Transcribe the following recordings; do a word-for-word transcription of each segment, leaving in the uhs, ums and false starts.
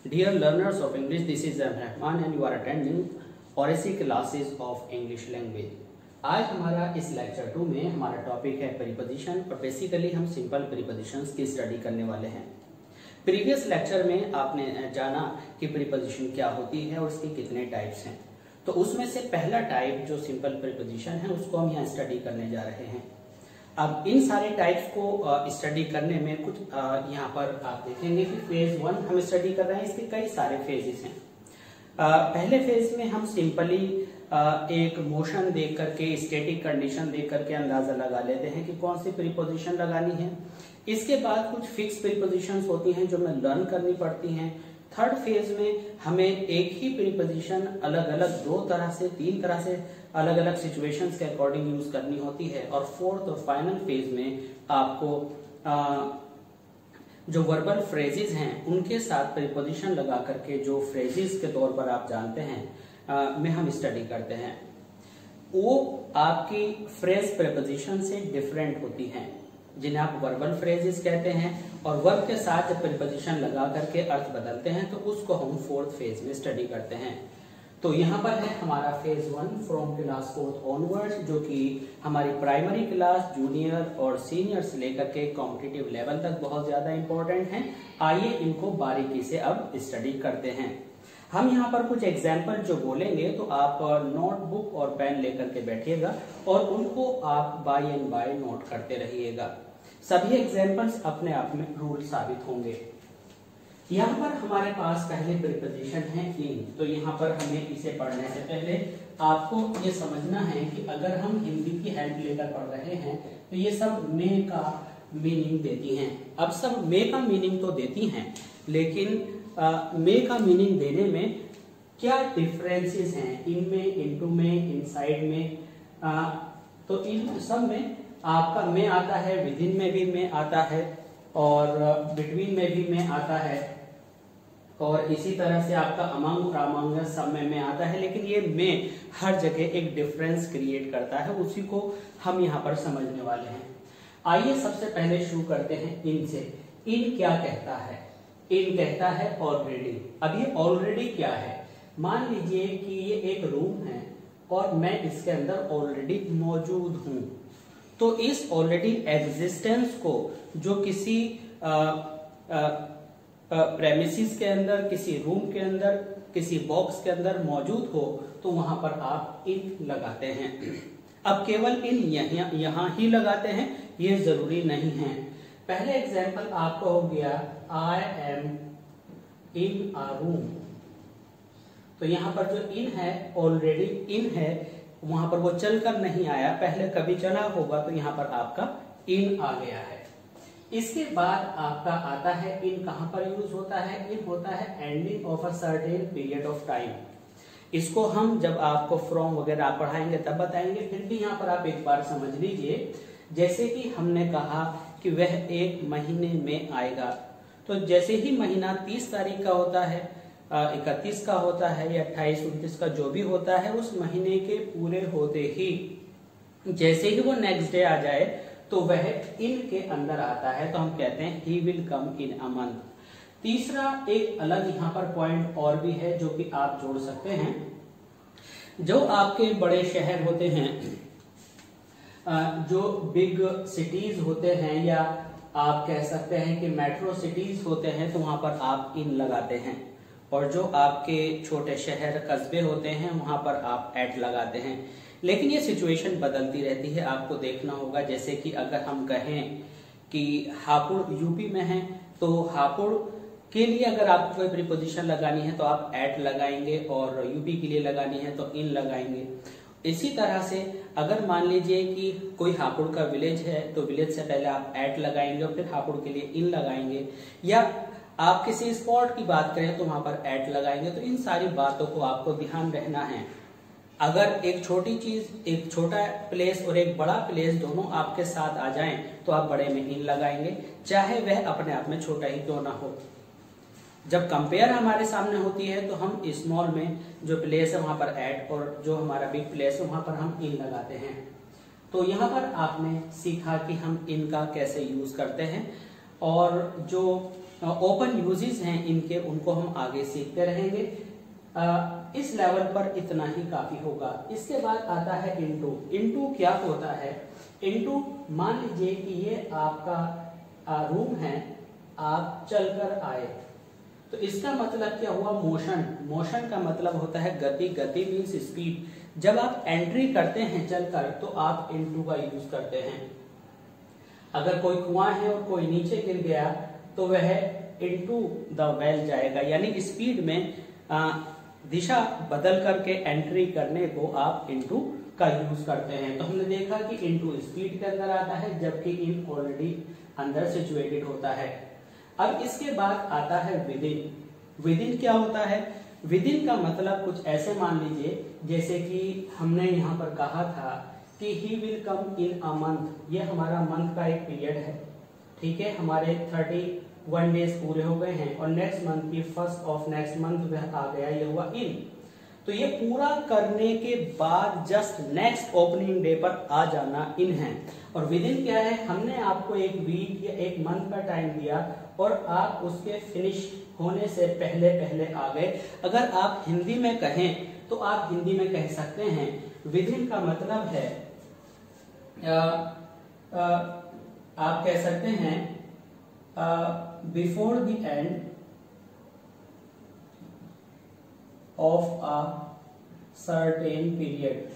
Dear learners of English, this is Zain Rahman and you are attending Oracy classes of English language. आज हमारा इस lecture to में हमारा topic है preposition और बेसिकली हम सिंपल प्रीपोजिशंस की स्टडी करने वाले हैं। प्रीवियस लेक्चर में आपने जाना कि प्रीपोजिशन क्या होती है और उसके कितने टाइप्स हैं। तो उसमें से पहला टाइप जो सिंपल प्रीपोजिशन है उसको हम यहाँ स्टडी करने जा रहे हैं। अब इन सारे टाइप्स को स्टडी करने में कुछ यहाँ पर आप देखेंगे कि फेज वन हम स्टडी कर रहे हैं, इसके कई सारे फेजेस हैं। पहले फेज में हम सिंपली एक मोशन देख करके, स्टैटिक कंडीशन देख करके अंदाजा लगा लेते हैं कि कौन सी प्रीपोजिशन लगानी है। इसके बाद कुछ फिक्स प्रीपोजिशंस होती हैं जो हमें लर्न करनी पड़ती हैं। थर्ड फेज में हमें एक ही प्रीपोजिशन अलग अलग दो तरह से, तीन तरह से अलग अलग सिचुएशंस के अकॉर्डिंग यूज करनी होती है। और फोर्थ और फाइनल फेज में आपको आ, जो वर्बल फ्रेजेस हैं उनके साथ प्रीपोजिशन लगा करके जो फ्रेजेस के तौर पर आप जानते हैं आ, में हम स्टडी करते हैं, वो आपकी फ्रेज प्रीपोजिशन से डिफरेंट होती हैं, जिन्हें आप वर्बल फ्रेजेस कहते हैं। और वर्ब के साथ जब प्रीपोजिशन लगा करके अर्थ बदलते हैं तो उसको हम फोर्थ फेज में स्टडी करते हैं। तो यहाँ पर है हमारा phase one from class fourth onwards, जो कि हमारी प्राइमरी क्लास, जूनियर और सीनियर से लेकर के कॉम्पिटिटिव लेवल तक बहुत ज्यादा इंपॉर्टेंट हैं। आइए इनको बारीकी से अब स्टडी करते हैं। हम यहाँ पर कुछ एग्जाम्पल जो बोलेंगे तो आप नोटबुक और पेन लेकर के बैठिएगा और उनको आप बाय एंड बाय नोट करते रहिएगा। सभी एग्जाम्पल्स अपने आप में रूल साबित होंगे। यहाँ पर हमारे पास पहले प्रीपोजिशन है इन। तो यहाँ पर हमें इसे पढ़ने से पहले आपको ये समझना है कि अगर हम हिंदी की हेल्प लेकर पढ़ रहे हैं तो ये सब मे का मीनिंग देती हैं। अब सब मे का मीनिंग तो देती हैं, लेकिन आ, मे का मीनिंग देने में क्या डिफरेंसेस हैं इनमें, इनटू में, इनसाइड में। आ, तो इन सब में आपका मे आता है, विद इन में भी मे आता है और बिटवीन में भी मे आता है और इसी तरह से आपका अमंग और अमंग सब में में आता है। लेकिन ये में हर जगह एक डिफरेंस क्रिएट करता है, उसी को हम यहाँ पर समझने वाले हैं। आइए सबसे पहले शुरू करते हैं इन से। इन क्या कहता है? इन कहता है ऑलरेडी। अब ये ऑलरेडी क्या है? मान लीजिए कि ये एक रूम है और मैं इसके अंदर ऑलरेडी मौजूद हूं, तो इस ऑलरेडी एग्जिस्टेंस को जो किसी प्रेमिसिस के अंदर, किसी रूम के अंदर, किसी बॉक्स के अंदर मौजूद हो तो वहां पर आप इन लगाते हैं। अब केवल इन यहाँ यहाँ ही लगाते हैं, ये जरूरी नहीं है। पहले एग्जाम्पल आपका हो गया I am in a room. तो यहाँ पर जो इन है ऑलरेडी इन है, वहां पर वो चलकर नहीं आया, पहले कभी चला होगा तो यहाँ पर आपका इन आ गया है। इसके बाद आपका आता है इन कहां पर यूज होता है? इन होता है ending of a certain period of time. इसको हम जब आपको फ्रॉम वगैरह आप पढ़ाएंगे तब बताएंगे, फिर भी यहाँ पर आप एक बार समझ लीजिए। जैसे कि हमने कहा कि वह एक महीने में आएगा, तो जैसे ही महीना तीस तारीख का होता है, इकतीस का होता है या अट्ठाईस उनतीस का जो भी होता है, उस महीने के पूरे होते ही जैसे ही वो नेक्स्ट डे आ जाए तो वह इन के अंदर आता है, तो हम कहते हैं ही will come in a month. तीसरा एक अलग यहाँ पर पॉइंट और भी है जो कि आप जोड़ सकते हैं। जो आपके बड़े शहर होते हैं, जो बिग सिटीज होते हैं या आप कह सकते हैं कि मेट्रो सिटीज होते हैं, तो वहां पर आप इन लगाते हैं। और जो आपके छोटे शहर कस्बे होते हैं वहां पर आप एट लगाते हैं। लेकिन ये सिचुएशन बदलती रहती है, आपको देखना होगा। जैसे कि अगर हम कहें कि हापुड़ यूपी में है, तो हापुड़ के लिए अगर आपको कोई प्रीपोजिशन लगानी है तो आप एट लगाएंगे, और यूपी के लिए लगानी है तो इन लगाएंगे। इसी तरह से अगर मान लीजिए कि कोई हापुड़ का विलेज है तो विलेज से पहले आप एट लगाएंगे और फिर हापुड़ के लिए इन लगाएंगे। या आप किसी स्पॉट की बात करें तो वहां पर एट लगाएंगे। तो इन सारी बातों को आपको ध्यान रहना है। अगर एक छोटी चीज, एक छोटा प्लेस और एक बड़ा प्लेस दोनों आपके साथ आ जाएं तो आप बड़े में इन लगाएंगे, चाहे वह अपने आप में छोटा ही क्यों ना हो। जब कंपेयर हमारे सामने होती है तो हम स्मॉल में जो प्लेस है वहां पर एट, और जो हमारा बिग प्लेस है वहां पर हम इन लगाते हैं। तो यहाँ पर आपने सीखा कि हम इन का कैसे यूज करते हैं। और जो ओपन यूजेस हैं इनके, उनको हम आगे सीखते रहेंगे। uh, इस लेवल पर इतना ही काफी होगा। इसके बाद आता है इनटू। इनटू क्या होता है? इनटू मान लीजिए कि ये आपका रूम है, आप चलकर आए, तो इसका मतलब क्या हुआ? मोशन। मोशन का मतलब होता है गति। गति मीन्स स्पीड। जब आप एंट्री करते हैं चलकर तो आप इनटू का यूज करते हैं। अगर कोई कुआं है और कोई नीचे गिर गया तो वह इनटू द वेल जाएगा, यानी स्पीड में आ, दिशा बदल करके एंट्री करने को आप इनटू का यूज करते हैं। तो हमने देखा कि इनटू स्पीड के अंदर आता है, जबकि इन ऑलरेडी अंदर सिचुएटेड होता है। अब इसके बाद आता है विदिन। विदिन क्या होता है? विदिन का मतलब कुछ ऐसे मान लीजिए जैसे कि हमने यहाँ पर कहा था कि ही will come in a month. ये हमारा मंथ का एक पीरियड है, ठीक है। हमारे थर्टी वन डेज पूरे हो गए हैं और नेक्स्ट मंथ की फर्स्ट ऑफ नेक्स्ट मंथ वह आ गया, ये हुआ इन। तो ये पूरा करने के बाद जस्ट नेक्स्ट ओपनिंग डे पर आ जाना इन है। और विदिन क्या है? हमने आपको एक वीक या एक मंथ का टाइम दिया और आप उसके फिनिश होने से पहले पहले आ गए। अगर आप हिंदी में कहें तो आप हिंदी में कह सकते हैं विदिन का मतलब है आ, आ, आप कह सकते हैं before the end of a certain period,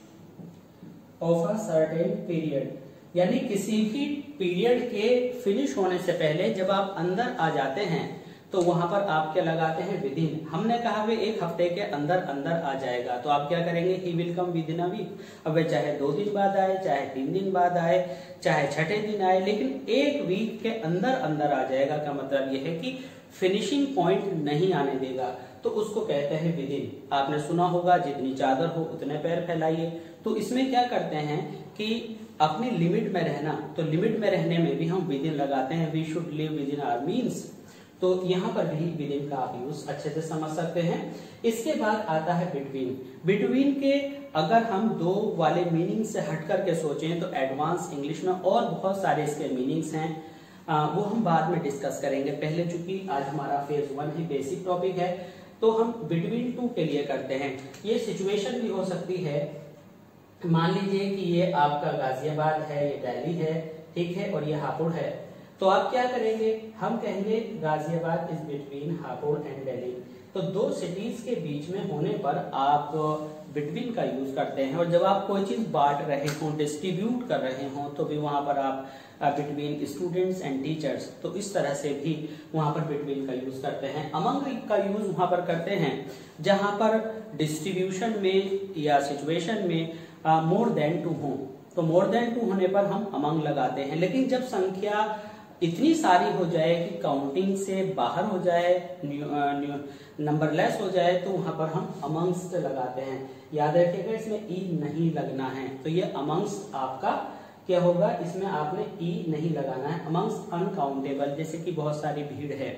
of a certain period, यानी किसी भी पीरियड के फिनिश होने से पहले जब आप अंदर आ जाते हैं तो वहां पर आप क्या लगाते हैं? विदिन। हमने कहा वे एक हफ्ते के अंदर अंदर आ जाएगा, तो आप क्या करेंगे? He will come within a week. अब वे चाहे दो दिन बाद आए, चाहे तीन दिन बाद आए, चाहे छठे दिन आए, लेकिन एक वीक के अंदर अंदर आ जाएगा का मतलब यह है कि फिनिशिंग पॉइंट नहीं आने देगा, तो उसको कहते हैं विदिन। आपने सुना होगा जितनी चादर हो उतने पैर फैलाइए। तो इसमें क्या करते हैं कि अपनी लिमिट में रहना, तो लिमिट में रहने में भी हम विदिन लगाते हैं। We should live within our means. तो यहाँ पर भी विदिन का आप यूज अच्छे से समझ सकते हैं। इसके बाद आता है बिटवीन। बिटवीन के अगर हम दो वाले मीनिंग से हट करके सोचें तो एडवांस इंग्लिश में और बहुत सारे इसके मीनिंग्स हैं, आ, वो हम बाद में डिस्कस करेंगे। पहले चूंकि आज हमारा फेज वन ही बेसिक टॉपिक है, तो हम बिटवीन टू के लिए करते हैं। ये सिचुएशन भी हो सकती है, मान लीजिए कि ये आपका गाजियाबाद है, ये दिल्ली है, ठीक है, और ये हापुड़ है। तो आप क्या करेंगे? हम कहेंगे Ghaziabad is between Hapur and Delhi. तो दो सिटीज के बीच में होने पर आप बिटवीन का यूज करते हैं। और जब आप कोई चीज बांट रहे हो, डिस्ट्रीब्यूट कर रहे हो, तो भी वहां पर आप बिटवीन स्टूडेंट्स एंड टीचर्स, तो इस तरह से भी वहां पर बिटवीन का यूज करते हैं। अमंग का यूज वहां पर करते हैं जहां पर डिस्ट्रीब्यूशन में या सिचुएशन में मोर देन टू हो, तो मोर देन टू होने पर हम अमंग लगाते हैं। लेकिन जब संख्या इतनी सारी हो जाए कि काउंटिंग से बाहर हो जाए, नंबर लेस हो जाए, तो वहां पर हम अमंग्स्ट लगाते हैं। याद रखिएगा इसमें ई नहीं लगना है, तो ये अमंग्स्ट आपका क्या होगा? इसमें आपने ई नहीं लगाना है। अमंग्स्ट अनकाउंटेबल, जैसे कि बहुत सारी भीड़ है,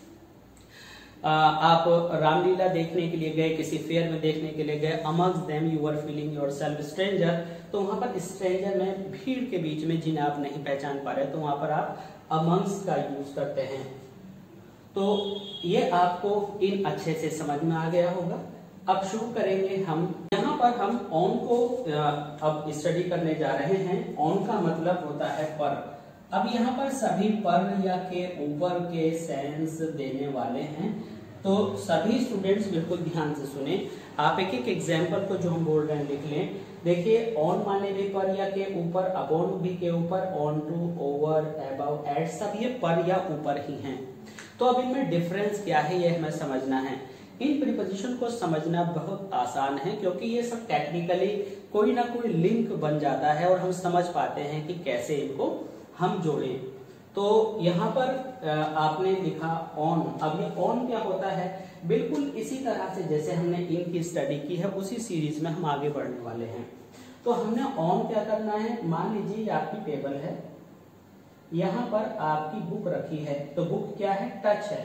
आ, आप रामलीला देखने के लिए गए, किसी फेयर में देखने के लिए गए, amongst them you are feeling yourself stranger, तो वहां पर स्ट्रेंजर में भीड़ के बीच में जिन्हें आप नहीं पहचान पा रहे, तो वहां पर आप अमंग्स्ट का यूज करते हैं। तो ये आपको इन अच्छे से समझ में आ गया होगा। अब शुरू करेंगे हम। यहाँ पर हम ऑन को अब स्टडी करने जा रहे हैं। ऑन का मतलब होता है पर। अब यहाँ पर सभी पर या के ऊपर के सेंस देने वाले हैं, तो सभी स्टूडेंट्स बिल्कुल ध्यान से सुने। आप एक एक एग्जाम्पल को जो हम बोल रहे हैं लिख लें। देखिए, ऑन माने भी पर या के ऊपर, अपॉन भी के ऊपर, on to, over, above, at, सब ये पर या ऊपर ही हैं। तो अब इनमें डिफरेंस क्या है ये हमें समझना है। इन प्रीपोजिशन को समझना बहुत आसान है, क्योंकि ये सब टेक्निकली कोई ना कोई लिंक बन जाता है और हम समझ पाते हैं कि कैसे इनको हम जोड़ें। तो यहाँ पर आपने लिखा ऑन। अब ये ऑन क्या होता है? बिल्कुल इसी तरह से जैसे हमने इन की स्टडी की है, उसी सीरीज में हम आगे बढ़ने वाले हैं। तो हमने ऑन क्या करना है? मान लीजिए ये आपकी टेबल है, यहाँ पर आपकी बुक रखी है, तो बुक क्या है? टच है,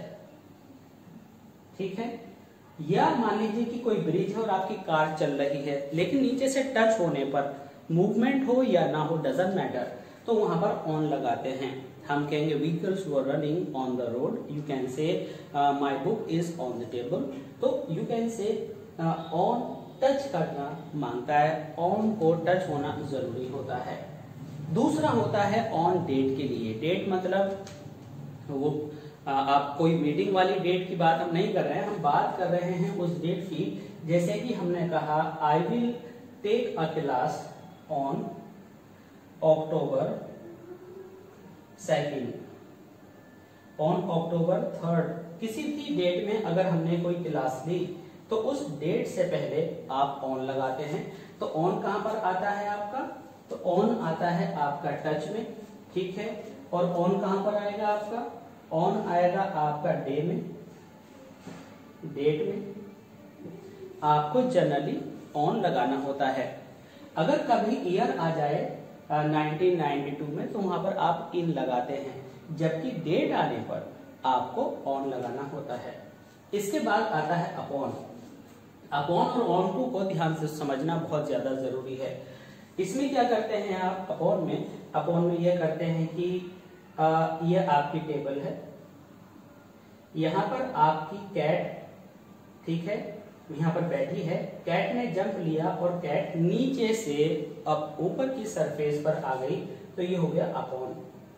ठीक है। या मान लीजिए कि कोई ब्रिज है और आपकी कार चल रही है, लेकिन नीचे से टच होने पर मूवमेंट हो या ना हो, डजंट मैटर, तो वहां पर ऑन लगाते हैं। हम कहेंगे vehicles were running on the road, you can say my book is on the table. तो you can say on touch करना मांगता है, ऑन को टच होना जरूरी होता है। दूसरा होता है ऑन डेट के लिए। डेट मतलब वो आ, आप कोई मीटिंग वाली डेट की बात हम नहीं कर रहे हैं, हम बात कर रहे हैं उस डेट की, जैसे कि हमने कहा I will take a class on October second, on October third. किसी भी डेट में अगर हमने कोई क्लास ली तो उस डेट से पहले आप ऑन लगाते हैं। तो ऑन कहां पर आता है आपका, तो ऑन आता है आपका टच में, ठीक है। और ऑन कहां पर आएगा आपका, ऑन आएगा आपका डे में, डेट में। आपको जनरली ऑन लगाना होता है। अगर कभी ईयर आ जाए नाइनटीन नाइंटी टू में तो वहां पर आप इन लगाते हैं, जबकि डेट आने पर आपको ऑन लगाना होता है। इसके बाद आता है अपॉन। अपॉन और ऑन टू को ध्यान से समझना बहुत ज्यादा जरूरी है। इसमें क्या करते हैं आप, अपॉन में अपॉन में यह करते हैं कि आ, यह आपकी टेबल है, यहां पर आपकी कैट, ठीक है, यहां पर बैठी है, कैट ने जंप लिया और कैट नीचे से अब ऊपर की सरफेस पर आ गई, तो ये हो गया अपॉन।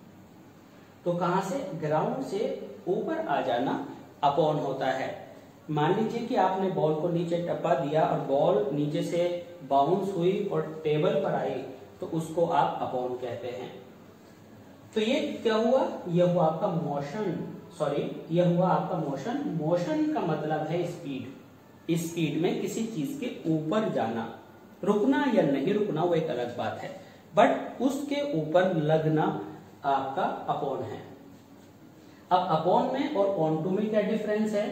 तो कहां से, ग्राउंड से ऊपर आ जाना अपॉन होता है। मान लीजिए कि आपने बॉल को नीचे टप्पा दिया और बॉल नीचे से बाउंस हुई और टेबल पर आई, तो उसको आप अपॉन कहते हैं। तो ये क्या हुआ, यह हुआ आपका मोशन, सॉरी यह हुआ आपका मोशन। मोशन का मतलब है स्पीड। स्पीड में किसी चीज के ऊपर जाना, रुकना या नहीं रुकना वो एक अलग बात है, बट उसके ऊपर लगना आपका अपॉन है। अब अपॉन में और ऑन टू में क्या डिफरेंस है,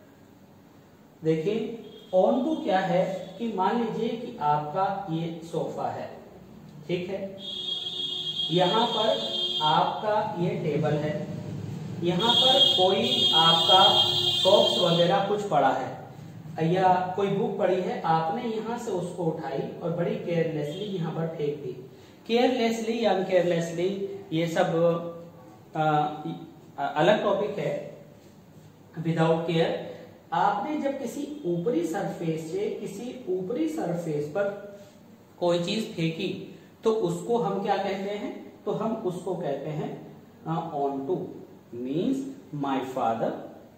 देखिए ऑन टू क्या है कि मान लीजिए कि आपका ये सोफा है, ठीक है, यहां पर आपका ये टेबल है, यहाँ पर कोई आपका सॉक्स वगैरह कुछ पड़ा है या कोई बुक पड़ी है, आपने यहाँ से उसको उठाई और बड़ी केयरलेसली यहाँ पर फेंक दी। केयरलेसली या अनकेयरलेसली ये सब आ, आ, अलग टॉपिक है। विदाउट केयर, आपने जब किसी ऊपरी सरफेस से किसी ऊपरी सरफेस पर कोई चीज फेंकी तो उसको हम क्या कहते हैं, तो हम उसको कहते हैं on to. Means my father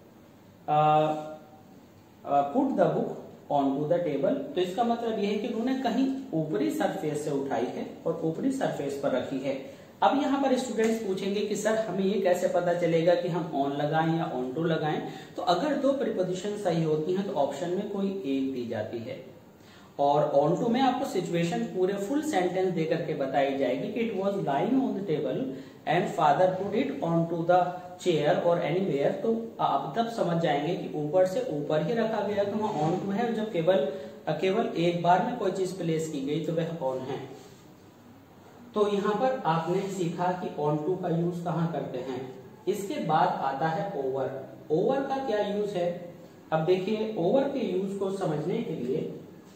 put the book on to the table. तो इसका मतलब यह है कि उन्होंने कहीं ऊपरी सरफेस से उठाई है और ऊपरी सरफेस पर रखी है। अब यहाँ पर स्टूडेंट्स पूछेंगे कि सर हमें ये कैसे पता चलेगा कि हम ऑन लगाएं या ऑन टू लगाएं। तो अगर दो प्रीपोजिशन सही होती हैं तो ऑप्शन में कोई एक दी जाती है, और ऑन टू में आपको सिचुएशन पूरे फुल सेंटेंस देकर के बताई जाएगी कि it was lying on the table and father put it on to the chair और एनीवेयर। तो आप तब समझ जाएंगे कि ऊपर से ऊपर ही रखा गया तो वहां ऑन टू है, और जब केवल केवल एक बार में कोई चीज प्लेस की गई तो वह ऑन है। तो यहाँ पर आपने सीखा कि ऑन टू का यूज कहाँ करते हैं। इसके बाद आता है ओवर। ओवर का क्या यूज है, अब देखिए ओवर के यूज को समझने के लिए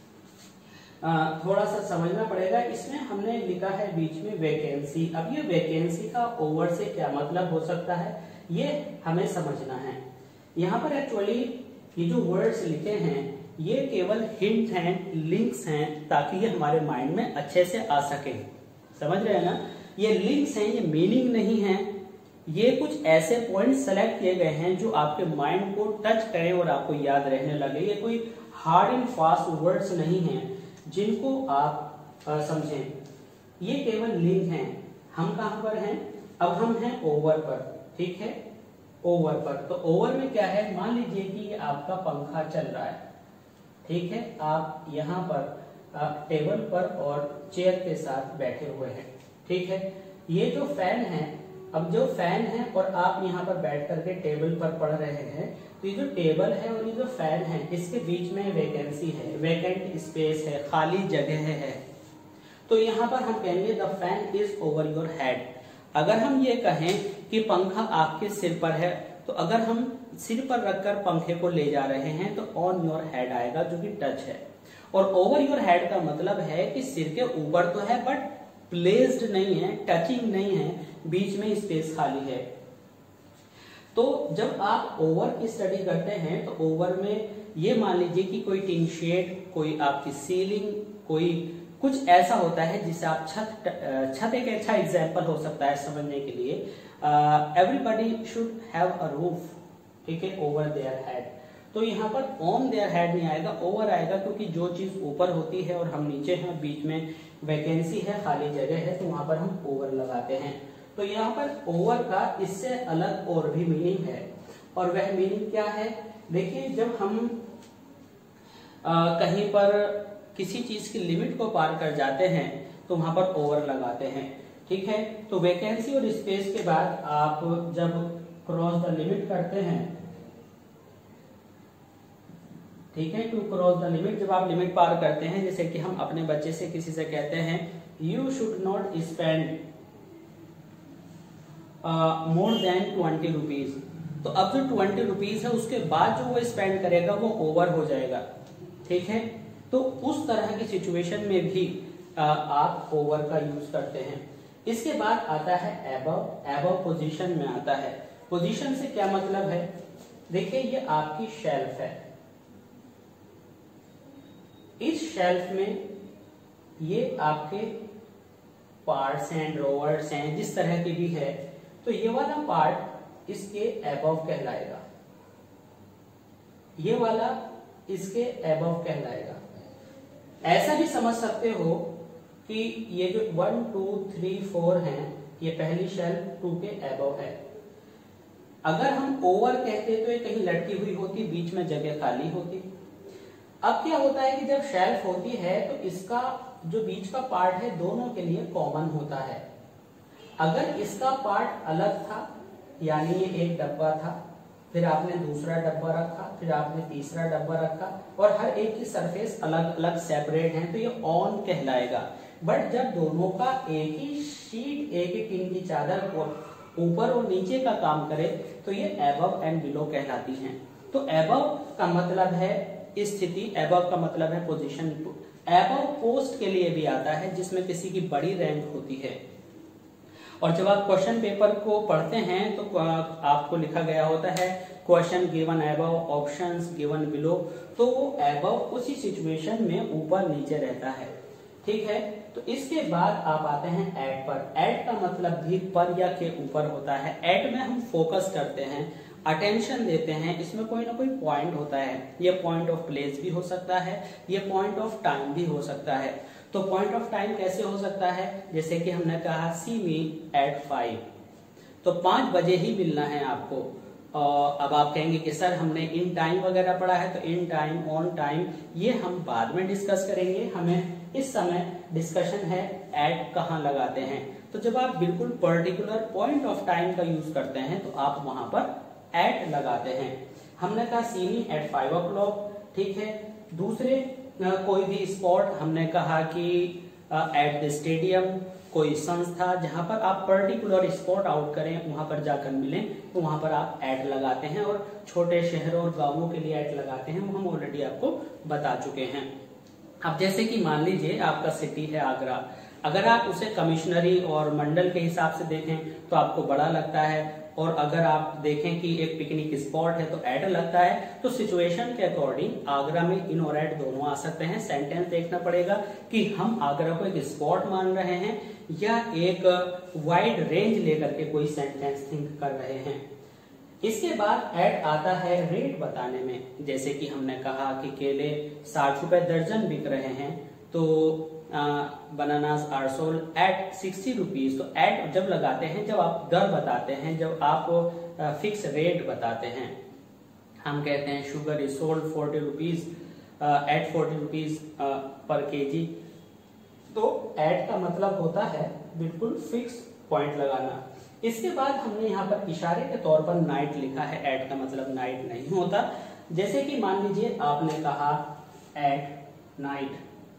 आ, थोड़ा सा समझना पड़ेगा। इसमें हमने लिखा है बीच में वैकेंसी। अब ये वैकेंसी का ओवर से क्या मतलब हो सकता है ये हमें समझना है। यहाँ पर एक्चुअली ये जो वर्ड्स लिखे हैं ये केवल हिंट हैं, लिंक्स हैं, ताकि ये हमारे माइंड में अच्छे से आ सके। समझ रहे हैं ना, ये लिंक्स हैं, ये मीनिंग नहीं है। ये कुछ ऐसे पॉइंट सेलेक्ट किए गए हैं जो आपके माइंड को टच करें और आपको याद रहने लगे। ये कोई हार्ड एंड फास्ट वर्ड्स नहीं हैं जिनको आप समझें, ये केवल लिंक हैं। हम कहां पर हैं, अब हम हैं ओवर पर, ठीक है, ओवर पर। तो ओवर में क्या है, मान लीजिए कि ये आपका पंखा चल रहा है, ठीक है, आप यहाँ पर आप टेबल पर और चेयर के साथ बैठे हुए हैं, ठीक है। ये जो फैन है, अब जो फैन है और आप यहाँ पर बैठ करके टेबल पर पढ़ रहे हैं, तो ये जो टेबल है और ये जो फैन है इसके बीच में वैकेंसी है, वैकेंट स्पेस है, खाली जगह है। तो यहाँ पर हम कहेंगे the fan is over your head. अगर हम ये कहें कि पंखा आपके सिर पर है, तो अगर हम सिर पर रखकर पंखे को ले जा रहे हैं तो ऑन योर हेड आएगा जो कि टच है। और ओवर योर हेड का मतलब है कि सिर के ऊपर तो है बट प्लेस्ड नहीं है, टचिंग नहीं है, बीच में स्पेस खाली है। तो जब आप ओवर की स्टडी करते हैं तो ओवर में ये मान लीजिए कि कोई टिन शेड, कोई आपकी सीलिंग, कोई कुछ ऐसा होता है जिससे आप छत छत एक अच्छा एग्जाम्पल हो सकता है समझने के लिए। Everybody should have a roof, ठीक है, ओवर देयर हेड। तो यहाँ पर ऑन देयर हेड नहीं आएगा, ओवर आएगा, क्योंकि जो चीज ऊपर होती है और हम नीचे हैं, बीच में वैकेंसी है, खाली जगह है, तो वहां पर हम ओवर लगाते हैं। तो यहाँ पर ओवर का इससे अलग और भी मीनिंग है, और वह मीनिंग क्या है? देखिए, जब हम आ, कहीं पर किसी चीज की लिमिट को पार कर जाते हैं तो वहां पर ओवर लगाते हैं, ठीक है। तो वैकेंसी और स्पेस के बाद आप जब क्रॉस द लिमिट करते हैं, ठीक है, टू क्रॉस द लिमिट, जब आप लिमिट पार करते हैं, जैसे कि हम अपने बच्चे से किसी से कहते हैं you should not spend more than twenty rupees, तो अब जो ट्वेंटी रुपीज है उसके बाद जो वो स्पेंड करेगा वो ओवर हो जाएगा, ठीक है। तो उस तरह की सिचुएशन में भी uh, आप ओवर का यूज करते हैं। इसके बाद आता है एबव। एबव पोजीशन में आता है। पोजीशन से क्या मतलब है? देखिए, ये आपकी शेल्फ है, इस शेल्फ में ये आपके पार्ट्स हैं, ड्रॉवर्स हैं, जिस तरह की भी है, तो ये वाला पार्ट इसके एबव कहलाएगा, ये वाला इसके एबव कहलाएगा। ऐसा भी समझ सकते हो कि ये जो वन टू थ्री फोर हैं, ये पहली शेल्फ टू के एबव है। अगर हम ओवर कहते तो ये कहीं लटकी हुई होती, बीच में जगह खाली होती। अब क्या होता है कि जब शेल्फ होती है तो इसका जो बीच का पार्ट है दोनों के लिए कॉमन होता है। अगर इसका पार्ट अलग था, यानी ये एक डब्बा था, फिर आपने दूसरा डब्बा रखा, फिर आपने तीसरा डब्बा रखा, और हर एक की सरफेस अलग अलग सेपरेट है, तो ये ऑन कहलाएगा। बट जब दोनों का एक ही शीट, एक ही टिन की चादर ऊपर और नीचे का काम करे, तो ये एबव एंड बिलो कहलाती हैं। तो एबव का मतलब है स्थिति, एबव का मतलब है पोजीशन। एबव पोस्ट के लिए भी आता है, जिसमें किसी की बड़ी रैंक होती है। और जब आप क्वेश्चन पेपर को पढ़ते हैं तो आपको लिखा गया होता है question given above, options given below, तो वो एबव उसी सिचुएशन में ऊपर नीचे रहता है, ठीक है। तो इसके बाद आप आते हैं एट पर। एट का मतलब भी पर या के ऊपर होता है। एट में हम फोकस करते हैं, अटेंशन देते हैं, इसमें कोई ना कोई पॉइंट होता है। ये पॉइंट ऑफ प्लेस भी हो सकता है, ये पॉइंट ऑफ टाइम भी हो सकता है। तो पॉइंट ऑफ टाइम कैसे हो सकता है? जैसे कि हमने कहा सी मी एट फाइव, तो पांच बजे ही मिलना है आपको। और अब आप कहेंगे कि सर हमने इन टाइम वगैरह पढ़ा है, तो इन टाइम, ऑन टाइम, ये हम बाद में डिस्कस करेंगे। हमें इस समय डिस्कशन है एट कहाँ लगाते हैं। तो जब आप बिल्कुल पर्टिकुलर पॉइंट ऑफ टाइम का यूज करते हैं तो आप वहां पर एट लगाते हैं। हमने कहा see me at five o'clock, ठीक है। दूसरे कोई भी स्पॉट, हमने कहा कि एट द स्टेडियम, कोई संस्था जहां पर आप पर्टिकुलर स्पॉट आउट करें, वहां पर जाकर मिलें, तो वहां पर आप एट लगाते हैं। और छोटे शहरों और गांवों के लिए एट लगाते हैं, वो हम ऑलरेडी आपको बता चुके हैं। अब जैसे कि मान लीजिए आपका सिटी है आगरा, अगर आप उसे कमिश्नरी और मंडल के हिसाब से देखें तो आपको बड़ा लगता है, और अगर आप देखें कि एक पिकनिक स्पॉट है तो एट लगता है। तो सिचुएशन के अकॉर्डिंग आगरा में इन और एट दोनों आ सकते हैं। सेंटेंस देखना पड़ेगा कि हम आगरा को एक स्पॉट मान रहे हैं या एक वाइड रेंज लेकर के कोई सेंटेंस थिंक कर रहे हैं। इसके बाद एट आता है रेट बताने में। जैसे कि हमने कहा कि केले साठ रुपए दर्जन बिक रहे हैं, तो bananas are sold at sixty rupees. तो एट जब लगाते हैं, जब आप दर बताते हैं, जब आप फिक्स रेट बताते हैं। हम कहते हैं sugar is sold forty rupees at forty rupees per kg. तो एट का मतलब होता है बिल्कुल फिक्स पॉइंट लगाना। इसके बाद हमने यहाँ पर इशारे के तौर पर नाइट लिखा है। एट का मतलब नाइट नहीं होता। जैसे कि मान लीजिए आपने कहा एट नाइट,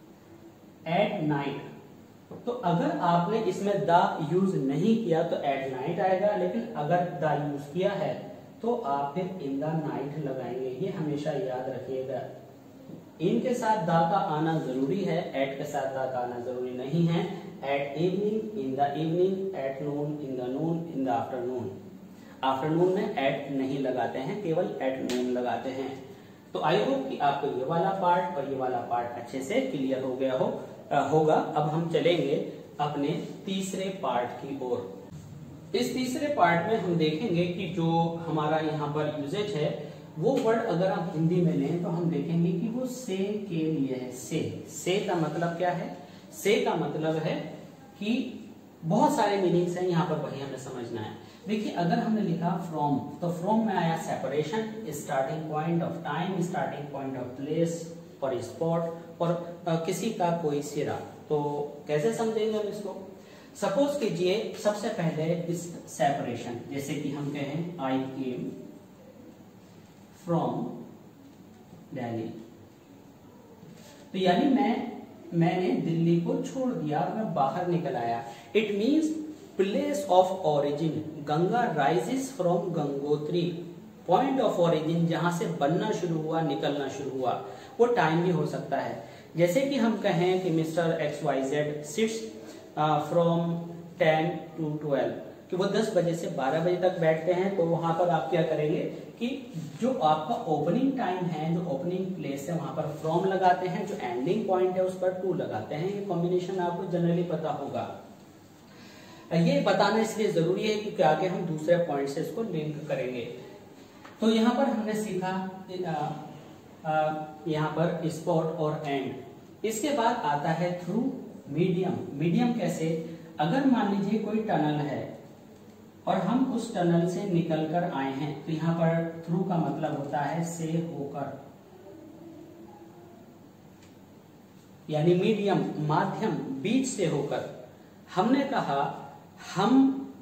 एट नाइट, तो अगर आपने इसमें द यूज नहीं किया तो एट नाइट आएगा, लेकिन अगर द यूज किया है तो आप फिर इन द नाइट लगाएंगे। ये हमेशा याद रखिएगा। इन के साथ द का आना जरूरी है, एट के साथ द का आना जरूरी नहीं है। At evening, in the evening, at noon, in the noon, in the afternoon. Afternoon में एट नहीं लगाते हैं, केवल एट नून लगाते हैं। तो आई होप कि आपको ये वाला पार्ट और ये वाला पार्ट अच्छे से क्लियर हो गया हो आ, होगा। अब हम चलेंगे अपने तीसरे पार्ट की ओर। इस तीसरे पार्ट में हम देखेंगे कि जो हमारा यहाँ पर यूजेज है वो वर्ड अगर आप हिंदी में लें तो हम देखेंगे कि वो से के लिए है। से से का मतलब क्या है? से का मतलब है कि बहुत सारे मीनिंग्स हैं, यहाँ पर वही हमें समझना है। देखिए, अगर हमने लिखा फ्रॉम, तो फ्रॉम में आया separation, starting point of time, starting point of place और स्पॉट और आ, किसी का कोई सिरा। तो कैसे समझेंगे हम इसको? सपोज कीजिए सबसे पहले इस सेपरेशन, जैसे कि हम कहें आई केम फ्रॉम दिल्ली, तो यानी मैं मैंने दिल्ली को छोड़ दिया और मैं बाहर निकल आया। It means place of origin, Ganga rises from Gangotri, point of origin जहां से बनना शुरू हुआ, निकलना शुरू हुआ, वो टाइम भी हो सकता है। जैसे कि हम कहें कि mister X Y Z sits from ten to twelve, कि वो दस बजे से बारह बजे तक बैठते हैं। तो वहां पर आप क्या करेंगे कि जो आपका ओपनिंग टाइम है, जो ओपनिंग प्लेस है, वहां पर फ्रॉम लगाते हैं, जो एंडिंग पॉइंट है उस पर टू लगाते हैं। ये कॉम्बिनेशन आपको जनरली पता होगा। ये बताना इसलिए जरूरी है क्योंकि आगे हम दूसरे पॉइंट से इसको लिंक करेंगे। तो यहाँ पर हमने सीखा यहाँ पर स्पॉट और एंड। इसके बाद आता है थ्रू, मीडियम। मीडियम कैसे? अगर मान लीजिए कोई टनल है और हम उस टनल से निकलकर आए हैं, तो यहाँ पर थ्रू का मतलब होता है से होकर, यानी मीडियम, माध्यम, बीच से होकर। हमने कहा हम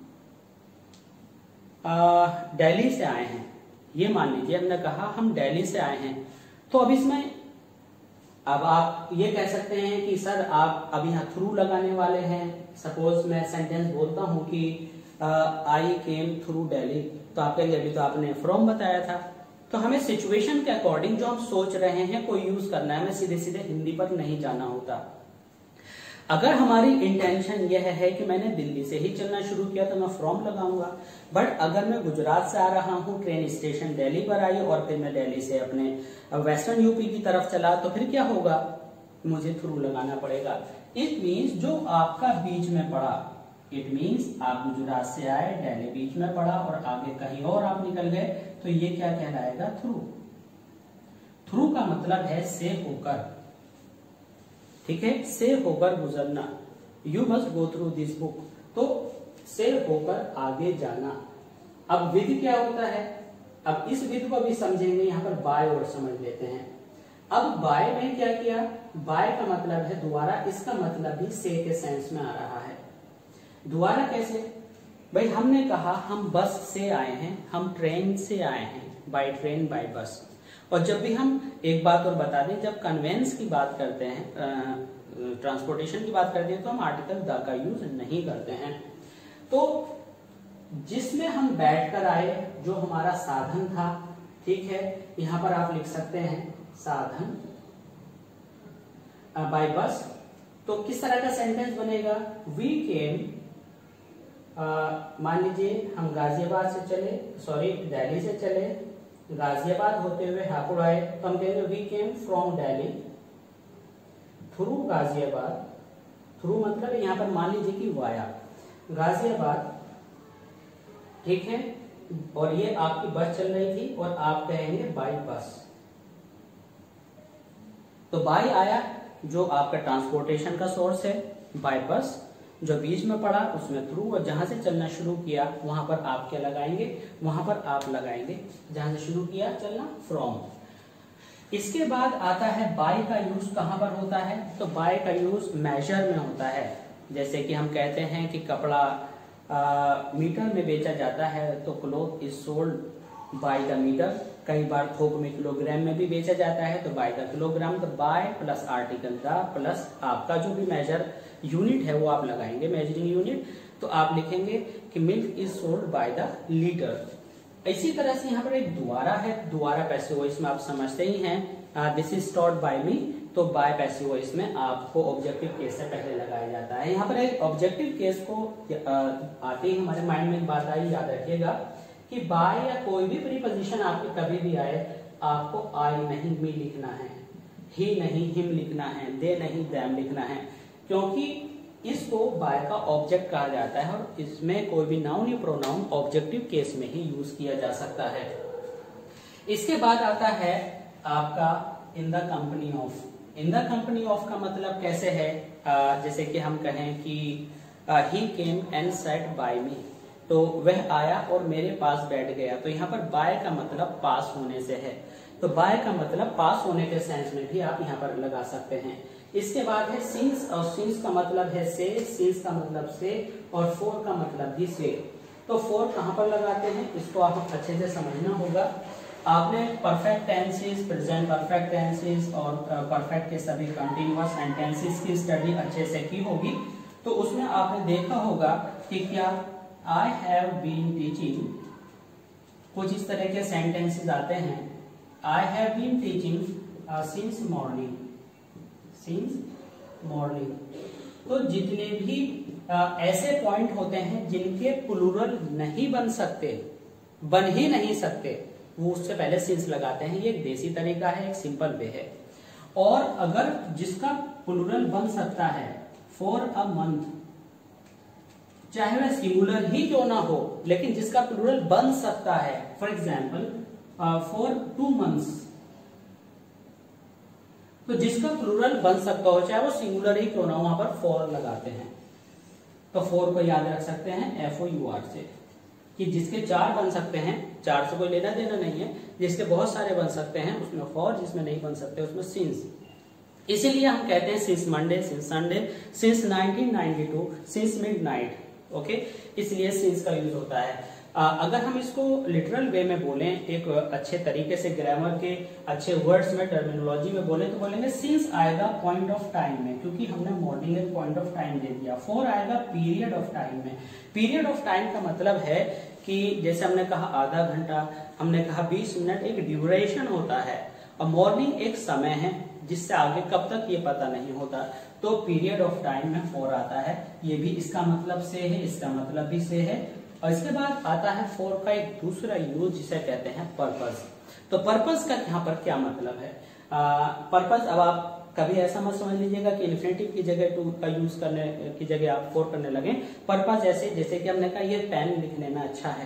दिल्ली से आए हैं, ये मान लीजिए हमने कहा हम दिल्ली से आए हैं, तो अब इसमें अब आप ये कह सकते हैं कि सर आप अब यहाँ थ्रू लगाने वाले हैं। सपोज मैं सेंटेंस बोलता हूं कि आई केम थ्रू दिल्ली, तो आप कहेंगे अभी तो आपने फ्रॉम बताया था। तो हमें सिचुएशन के अकॉर्डिंग जो हम सोच रहे हैं कोई यूज करना है, हमें सीधे सीधे हिंदी पर नहीं जाना होता। अगर हमारी इंटेंशन यह है कि मैंने दिल्ली से ही चलना शुरू किया तो मैं फ्रॉम लगाऊंगा। बट अगर मैं गुजरात से आ रहा हूं, ट्रेन स्टेशन दिल्ली पर आई और फिर मैं दिल्ली से अपने वेस्टर्न यूपी की तरफ चला, तो फिर क्या होगा? मुझे थ्रू लगाना पड़ेगा। इट मीन्स जो आपका बीच में पड़ा, इट मीन्स आप गुजरात से आए, दिल्ली बीच में पड़ा और आगे कहीं और आप निकल गए, तो ये क्या कहलाएगा? थ्रू। थ्रू का मतलब है से होकर, ठीक है, से होकर गुजरना। You must go through this book, तो से होकर आगे जाना। अब विद क्या होता है? अब इस विद को भी समझेंगे, यहाँ पर बाय और समझ लेते हैं। अब बाय में क्या किया? बाय का मतलब है दोबारा, इसका मतलब भी से के सेंस में आ रहा है। दोबारा कैसे? भाई हमने कहा हम बस से आए हैं, हम ट्रेन से आए हैं, बाय ट्रेन, बाय बस। और जब भी हम एक बात और बता दें, जब कन्वेंस की बात करते हैं, ट्रांसपोर्टेशन की बात करते हैं, तो हम आर्टिकल द का यूज नहीं करते हैं। तो जिसमें हम बैठकर आए, जो हमारा साधन था, ठीक है, यहां पर आप लिख सकते हैं साधन बाय बस। तो किस तरह का सेंटेंस बनेगा? वी केम, मान लीजिए हम गाजियाबाद से चले, सॉरी दिल्ली से चले, गाजियाबाद होते हुए हापुड़ आए, तो हम कहेंगे we came from Delhi through Ghaziabad. Through मतलब यहाँ पर मान लीजिए कि वाया गाजियाबाद, ठीक है, और ये आपकी बस चल रही थी और आप कहेंगे बाय बस। तो बाय आया जो आपका ट्रांसपोर्टेशन का सोर्स है, बाय बस जो बीच में पड़ा उसमें थ्रू, और जहां से चलना शुरू किया वहां पर आप क्या लगाएंगे? वहां पर आप लगाएंगे जहां से शुरू किया चलना, फ्रॉम। इसके बाद आता है बाय का यूज कहां पर होता है? तो बाय का यूज मेजर में होता है। जैसे कि हम कहते हैं कि कपड़ा आ, मीटर में बेचा जाता है, तो cloth is sold by the meter. कई बार थोक में किलोग्राम में भी बेचा जाता है, तो बाय द किलोग्राम। तो by plus article the plus आपका जो भी मेजर यूनिट है वो आप लगाएंगे, मेजरिंग यूनिट। तो आप लिखेंगे कि milk is sold by the litre, इसी तरह से यहाँ पर एक द्वारा है, द्वारा पैसिव वॉइस में आप समझते ही हैं, this is taught by me, तो बाय पैसिव वॉइस में आपको ऑब्जेक्टिव केस से पहले लगाया जाता है। यहाँ पर एक ऑब्जेक्टिव केस को आ, आते ही हमारे माइंड में एक बात आई, याद रखिएगा कि बाय या कोई भी प्रीपोजिशन आपके कभी भी आए, आपको आई नहीं मी लिखना है, ही नहीं हिम लिखना है, दे नहीं दैम लिखना है, क्योंकि इसको बाय का ऑब्जेक्ट कहा जाता है और इसमें कोई भी नाउन या प्रोनाउन ऑब्जेक्टिव केस में ही यूज किया जा सकता है। इसके बाद आता है आपका in the company of. In the company of का मतलब कैसे है, आ, जैसे कि हम कहें कि he came and sat by me, तो वह आया और मेरे पास बैठ गया, तो यहाँ पर बाय का मतलब पास होने से है, तो बाय का मतलब पास होने के सेंस में भी आप यहाँ पर लगा सकते हैं। इसके बाद है सिंस, और सिंस का मतलब है से, सिंस का मतलब से, और फोर का मतलब भी से। तो फोर कहाँ पर लगाते हैं इसको आप अच्छे से समझना होगा। आपने perfect tenses, present perfect tenses और परफेक्ट के सभी कंटिन्यूअस एंड टेंसेस की स्टडी अच्छे से की होगी, तो उसमें आपने देखा होगा कि क्या आई हैव बीन टीचिंग, कुछ इस तरह के सेंटेंसेस आते हैं, I have been teaching since morning, since morning. तो जितने भी आ, ऐसे पॉइंट होते हैं जिनके प्लूरल नहीं बन सकते, बन ही नहीं सकते, वो उससे पहले सिंस लगाते हैं। ये एक देसी तरीका है, एक सिंपल वे है। और अगर जिसका प्लूरल बन सकता है, फॉर अ मंथ, चाहे वह सिंगुलर ही क्यों ना हो, लेकिन जिसका प्लूरल बन सकता है, for example for two months, तो जिसका प्लूरल बन सकता हो चाहे वो सिंगुलर ही क्यों ना हो, वहां पर फॉर लगाते हैं। तो फॉर को याद रख सकते हैं एफ ओ यू आर से, कि जिसके चार बन सकते हैं, चार से कोई लेना देना नहीं है, जिसके बहुत सारे बन सकते हैं उसमें फॉर, जिसमें नहीं बन सकते उसमें सिंस। इसीलिए हम कहते हैं since Monday, since Sunday, since nineteen ninety two, since midnight. Okay, इसलिए सिंस का यूज होता है। आ, अगर हम इसको लिटरल वे में बोलें, एक अच्छे तरीके से ग्रामर के अच्छे वर्ड्स में, टर्मिनोलॉजी में बोले, तो बोलेंगे सिंस आएगा पॉइंट ऑफ टाइम में, क्योंकि हमने मॉर्निंग एक पॉइंट ऑफ टाइम दे दिया। फोर आएगा पीरियड ऑफ टाइम में। पीरियड ऑफ टाइम का मतलब है कि जैसे हमने कहा आधा घंटा, हमने कहा बीस मिनट, एक ड्यूरेशन होता है। और मॉर्निंग एक समय है जिससे आगे कब तक ये पता नहीं होता, तो पीरियड ऑफ टाइम में फोर आता है। ये भी इसका मतलब से है, इसका मतलब भी से है। और इसके बाद आता है फोर का एक दूसरा यूज जिसे कहते हैं पर्पस। तो पर्पस का यहाँ पर क्या मतलब है? पर्पस, अब आप कभी ऐसा मत समझ लीजिएगा कि इन्फिनेटिव की जगह टू का यूज करने की जगह आप फोर करने लगे। पर्पस ऐसे, जैसे कि हमने कहा ये पेन लिखने में अच्छा है,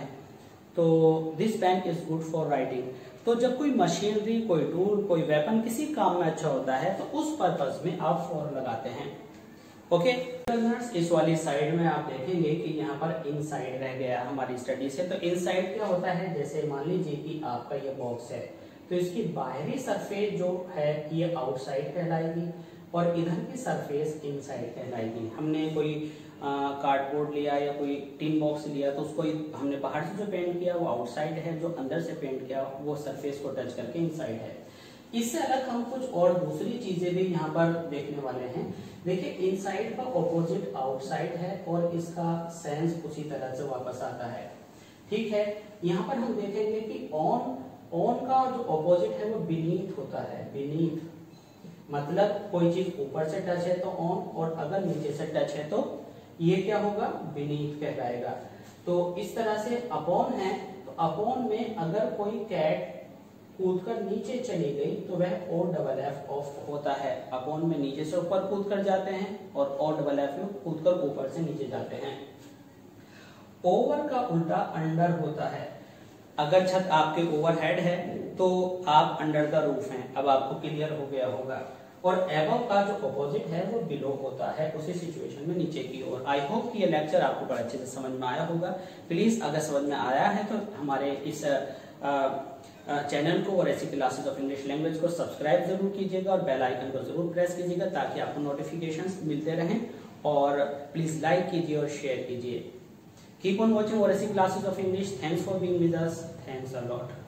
तो this pen is good for writing. तो जब कोई मशीनरी, कोई टूल, कोई वेपन किसी काम में अच्छा होता है, तो उस पर्पस में आप फोर लगाते हैं। ओके, इस वाली साइड में आप देखेंगे कि यहाँ पर इनसाइड रह गया हमारी स्टडी से। तो इनसाइड क्या होता है, जैसे मान लीजिए कि आपका ये बॉक्स है, तो इसकी बाहरी सरफेस जो है ये आउटसाइड कहलाएगी और इधर की सरफेस इनसाइड कहलाएगी। हमने कोई कार्डबोर्ड लिया या कोई टिन बॉक्स लिया, तो उसको हमने बाहर से जो पेंट किया वो आउटसाइड है, जो अंदर से पेंट किया वो सरफेस को टच करके इनसाइड है। इससे अलग हम कुछ और दूसरी चीजें भी यहाँ पर देखने वाले हैं। देखिए, इनसाइड का ऑपोजिट आउटसाइड है और इसका सेंस उसी तरह से वापस आता है। ठीक है, यहाँ पर हम देखेंगे कि ऑन, ऑन का जो ऑपोजिट है वो बीनीथ होता है। बीनीथ मतलब कोई चीज ऊपर से टच है तो ऑन, और अगर नीचे से टच है तो ये क्या होगा, बीनीथ कहलाएगा। तो इस तरह से अपॉन है, तो अपॉन में अगर कोई कैट कूदकर नीचे चली गई तो वह ओ डबल एफ ऑफ होता है। अपॉन में नीचे से ऊपर कूद कर जाते हैं और ओ डबल एफ में कूदकर ऊपर से नीचे जाते हैं। ओवर का उल्टा अंडर होता है। अगर छत आपके ओवरहेड है तो आप अंडर द रूफ हैं। अब आपको क्लियर हो गया होगा। और एबव का जो ऑपोजिट है वो बिलो होता है, उसी सिचुएशन में नीचे की ओर। आई होप कि ये लेक्चर आपको बड़ा अच्छे से समझ में आया होगा। प्लीज अगर समझ में आया है तो हमारे इस चैनल को और ऐसी क्लासेस ऑफ इंग्लिश लैंग्वेज को सब्सक्राइब जरूर कीजिएगा और बेल आइकन को जरूर प्रेस कीजिएगा ताकि आपको नोटिफिकेशंस मिलते रहें। और प्लीज लाइक कीजिए और शेयर कीजिए। कीप ऑन वॉचिंग और ऐसी classes of English. Thanks for being with us. Thanks a lot.